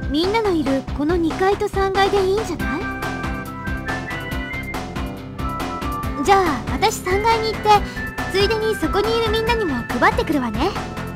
みんなのいるこの2階と3階でいいんじゃない？じゃあ私3階に行って、ついでにそこにいるみんなにも配ってくるわね。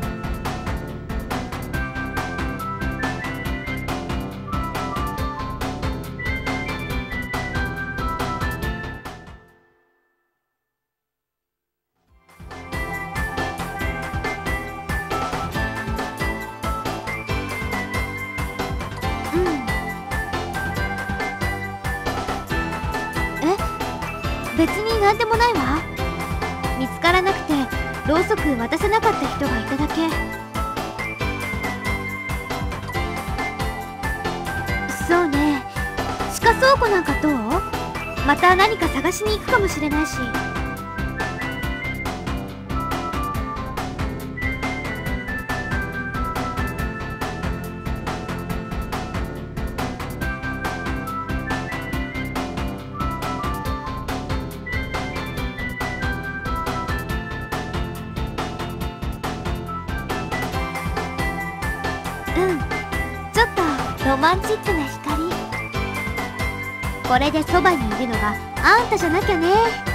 別になんでもないわ。見つからなくてろうそく渡せなかった人がいただけ。そうね、地下倉庫なんかどう？また何か探しに行くかもしれないし。ちょっとロマンチックな光。これでそばにいるのがあんたじゃなきゃね。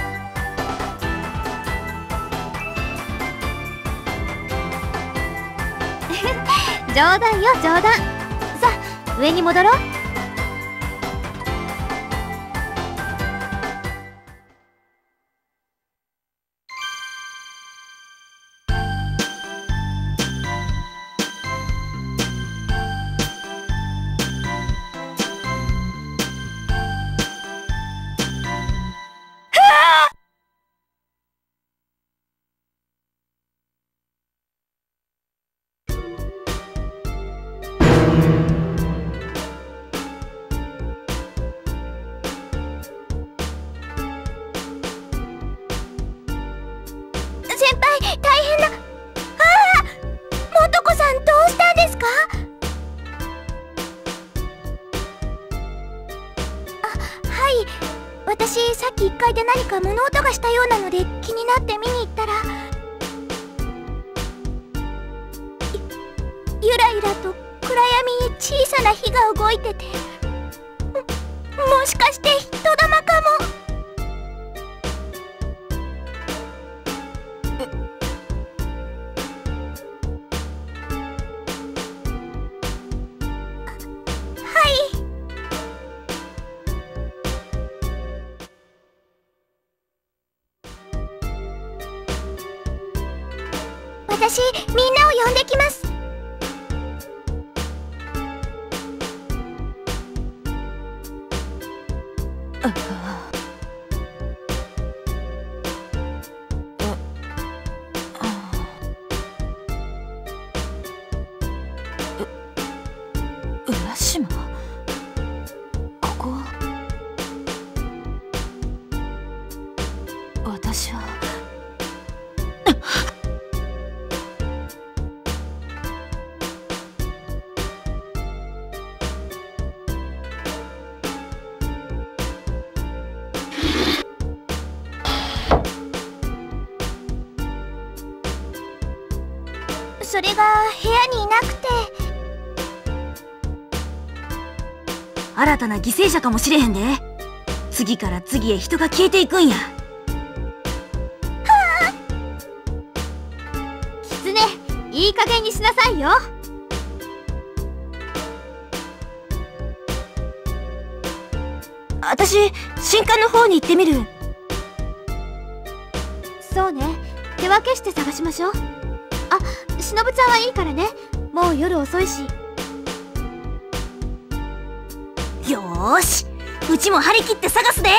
冗談よ冗談。さあ上に戻ろう。先輩、大変な。ああ、素子さんどうしたんですか？はい、私さっき1階で何か物音がしたようなので気になって見に行ったら、ゆらゆらと暗闇に小さな火が動いてて、もしかして人玉かも。私、みんなを呼んできます。 浦島、ここは。私はそれが部屋にいなくて。 新たな犠牲者かもしれへんで。次から次へ人が消えていくんや。 キツネ、いい加減にしなさいよ。 私、新館の方に行ってみる。 そうね、手分けして探しましょう。あ、しのぶちゃんはいいからね。もう夜遅いし。 よーし、うちも張り切って探すで。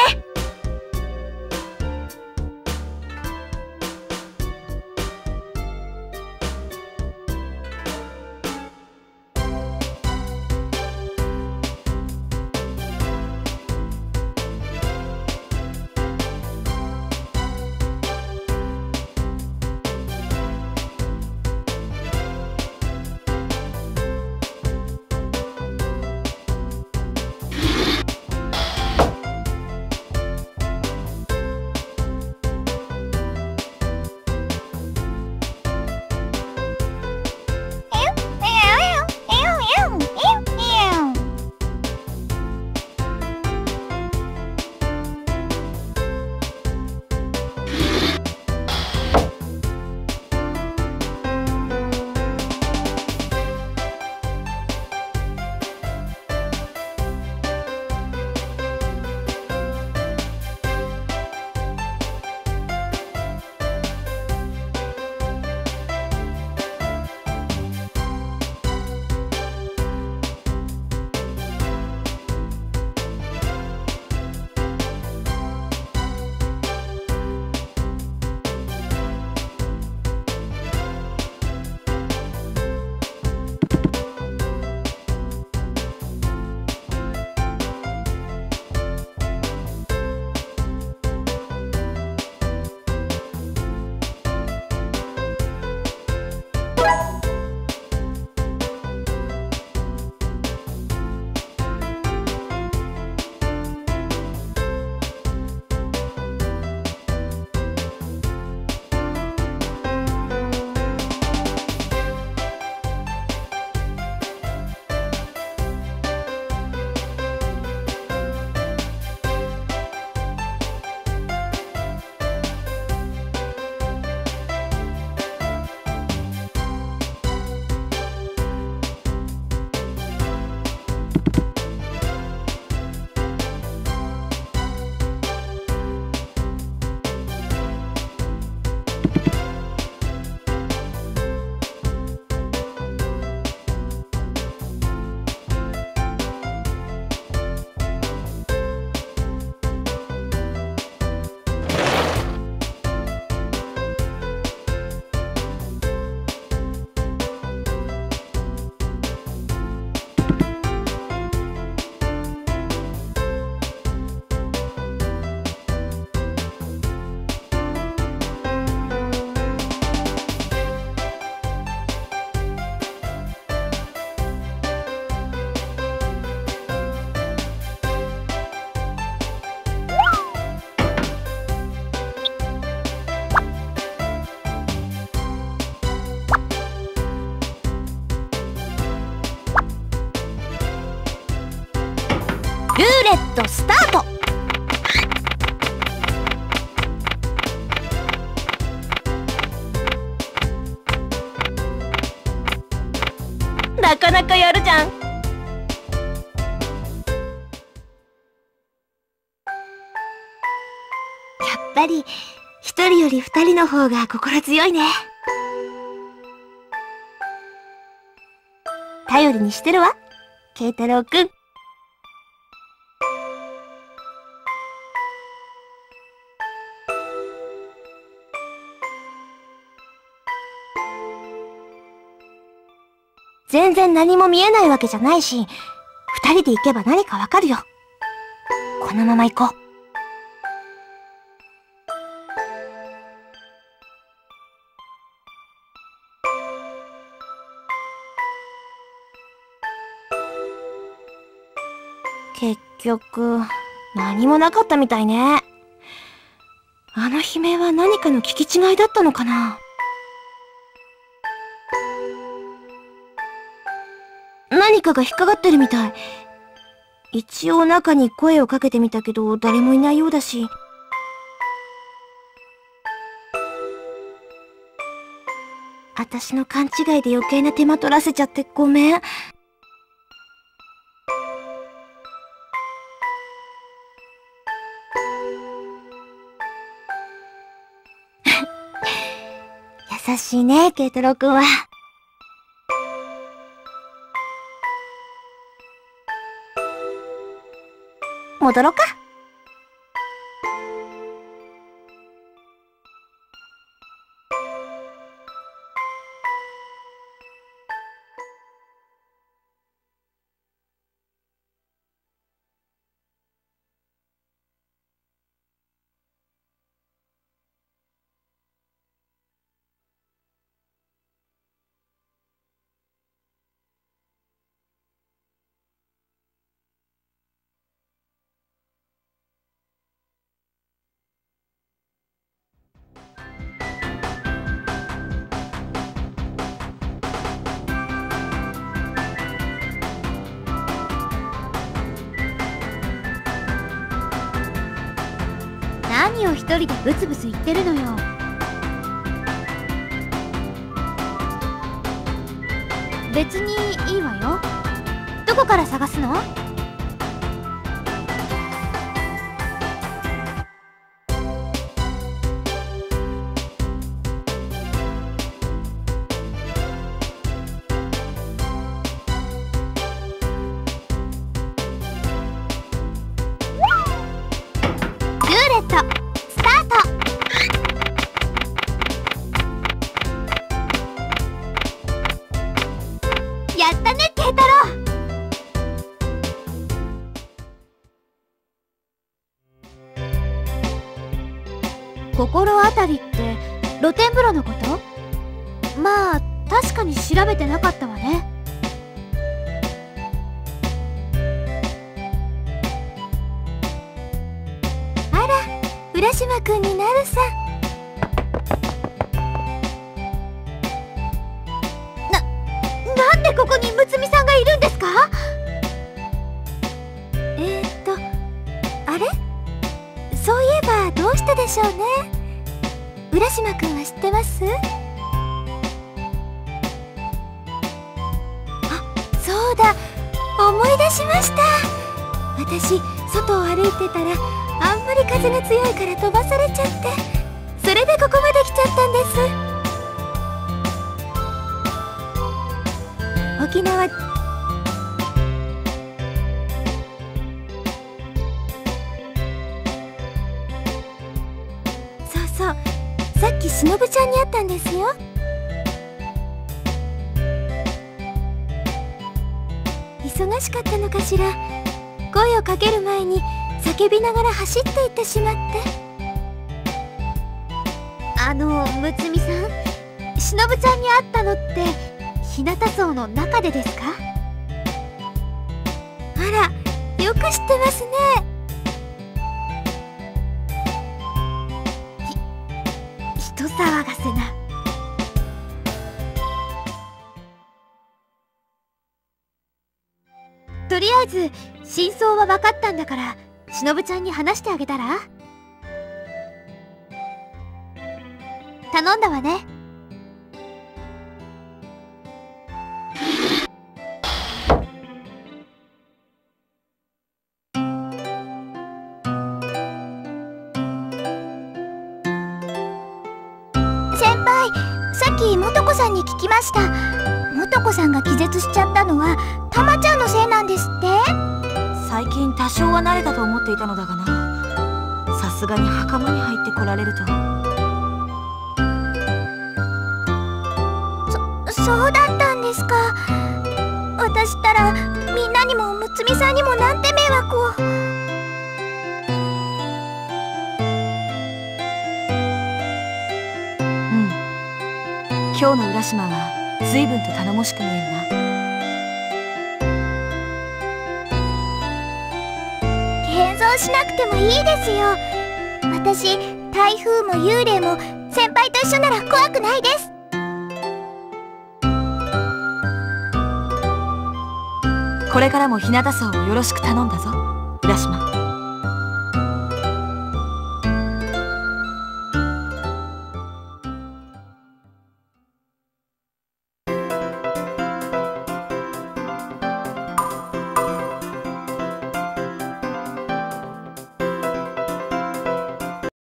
トスタート。 なかなかやるじゃん。 やっぱり一人より二人の方が心強いね。頼りにしてるわ、慶太郎くん。全然何も見えないわけじゃないし、二人で行けば何かわかるよ。このまま行こう。結局、何もなかったみたいね。あの悲鳴は何かの聞き違いだったのかな。何かが引っかかってるみたい。一応中に声をかけてみたけど、誰もいないようだし。私の勘違いで余計な手間取らせちゃってごめん。優しいね、慶太郎くんは。戻ろうか。何を一人でブツブツ言ってるのよ。別にいいわよ。どこから探すの？ルーレットスタート。やったね、慶太郎。心当たりって露天風呂のこと？まあ確かに調べてなかったわね。あら、浦島くんになるさ。なんでここに睦美さんがいるんですか？あれ？そういえばどうしてでしょうね。浦島くんは知ってます？あ、そうだ、思い出しました。私、外を歩いてたらあんまり風が強いから飛ばされちゃって、それでここまで来ちゃったんです。沖縄そうそう、さっきしのぶちゃんに会ったんですよ。忙しかったのかしら。声をかける前に叫びながら走っていってしまって。睦美さん、しのぶちゃんに会ったのって日向荘の中でですか？あら、よく知ってますね。人騒がせな。とりあえず真相は分かったんだからしのぶちゃんに話してあげたら？頼んだわね。先輩、さっき素子さんに聞きました。素子さんが気絶しちゃったのはたまちゃんのせいなんですって。 最近多少は慣れたと思っていたのだがな。さすがに袴に入ってこられると。 そうだったんですか。私ったらみんなにもむつみさんにもなんて迷惑を。 今日の浦島は随分と頼もしく見えるな。 現像しなくてもいいですよ。私、台風も幽霊も先輩と一緒なら怖くないです。 これからも日向荘をよろしく頼んだぞ、浦島。